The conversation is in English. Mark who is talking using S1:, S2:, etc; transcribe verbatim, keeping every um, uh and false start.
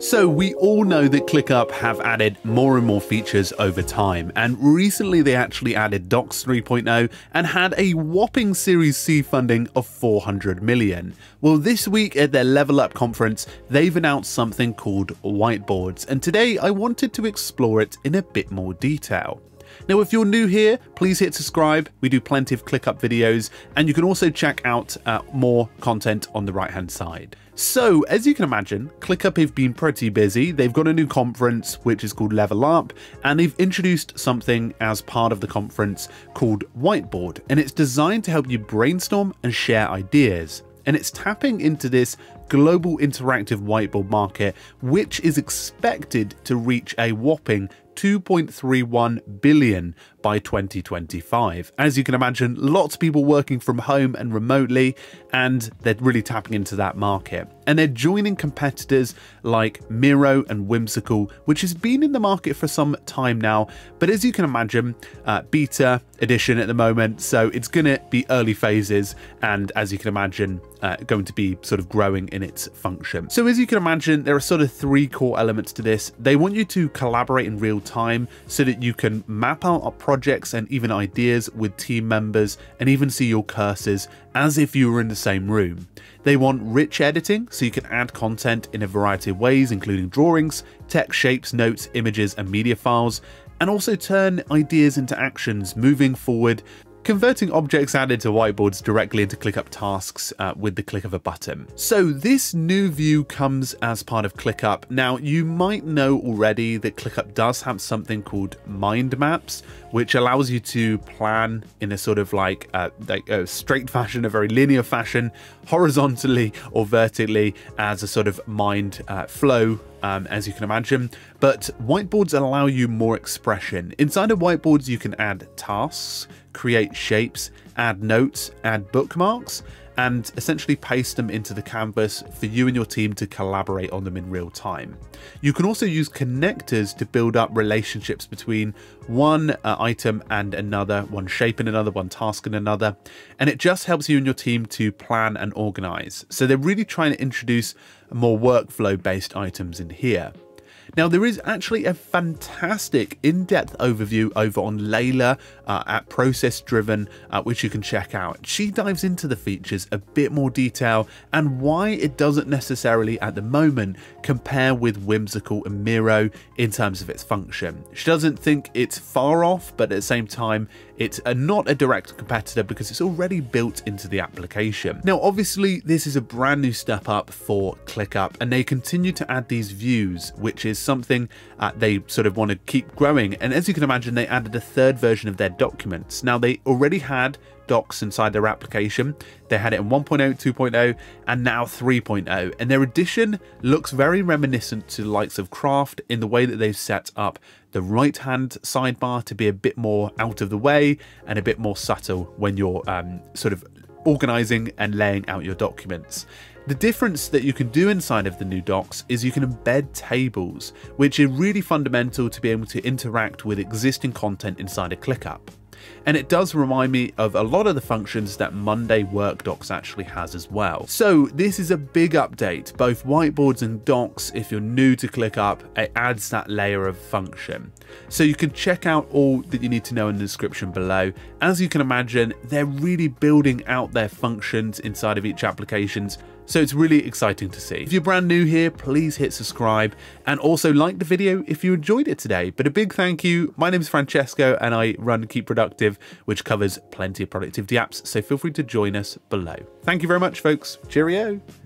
S1: So we all know that ClickUp have added more and more features over time, and recently they actually added Docs three point oh and had a whopping Series C funding of four hundred million. Well, this week at their Level Up conference, they've announced something called Whiteboards, and today I wanted to explore it in a bit more detail. Now, if you're new here, please hit subscribe. We do plenty of ClickUp videos, and you can also check out uh, more content on the right hand side. So, as you can imagine, ClickUp have been pretty busy. They've got a new conference which is called Level Up, and they've introduced something as part of the conference called Whiteboard, and it's designed to help you brainstorm and share ideas. And it's tapping into this global interactive whiteboard market, which is expected to reach a whopping two point three one billion by twenty twenty-five. As you can imagine, lots of people working from home and remotely, and they're really tapping into that market. And they're joining competitors like Miro and Whimsical, which has been in the market for some time now, but as you can imagine, uh, beta edition at the moment, so it's going to be early phases, and as you can imagine, uh, going to be sort of growing in its function. So as you can imagine, there are sort of three core elements to this. They want you to collaborate in real time so that you can map out projects and even ideas with team members, and even see your cursors as if you were in the same room. They want rich editing, so you can add content in a variety of ways, including drawings, text, shapes, notes, images, and media files, and also turn ideas into actions moving forward, converting objects added to whiteboards directly into ClickUp tasks uh, with the click of a button. So this new view comes as part of ClickUp. Now, you might know already that ClickUp does have something called mind maps, which allows you to plan in a sort of like, uh, like a straight fashion, a very linear fashion, horizontally or vertically, as a sort of mind uh, flow, Um, as you can imagine. But whiteboards allow you more expression. Inside of whiteboards, you can add tasks, create shapes, add notes, add bookmarks, and essentially paste them into the canvas for you and your team to collaborate on them in real time. You can also use connectors to build up relationships between one uh, item and another, one shape and another, one task and another, and it just helps you and your team to plan and organize. So they're really trying to introduce more workflow based items in here. Now, there is actually a fantastic in-depth overview over on Layla uh, at Process Driven, uh, which you can check out. She dives into the features a bit more detail and why it doesn't necessarily at the moment compare with Whimsical and Miro in terms of its function. She doesn't think it's far off, but at the same time, it's a, not a direct competitor because it's already built into the application. Now, obviously, this is a brand new step up for ClickUp, and they continue to add these views, which is something uh, they sort of want to keep growing. And as you can imagine, they added a third version of their documents. Now, they already had docs inside their application. They had it in one point oh, two point oh, and now three point oh, and their addition looks very reminiscent to the likes of Craft in the way that they've set up the right hand sidebar to be a bit more out of the way and a bit more subtle when you're um, sort of organizing and laying out your documents. The difference that you can do inside of the new docs is you can embed tables, which are really fundamental to be able to interact with existing content inside of ClickUp. And it does remind me of a lot of the functions that Monday Work Docs actually has as well. So this is a big update, both whiteboards and docs. If you're new to ClickUp, it adds that layer of function. So you can check out all that you need to know in the description below. As you can imagine, they're really building out their functions inside of each applications. So it's really exciting to see. If you're brand new here, please hit subscribe and also like the video if you enjoyed it today. But a big thank you. My name is Francesco and I run Keep Productive, which covers plenty of productivity apps. So feel free to join us below. Thank you very much, folks. Cheerio.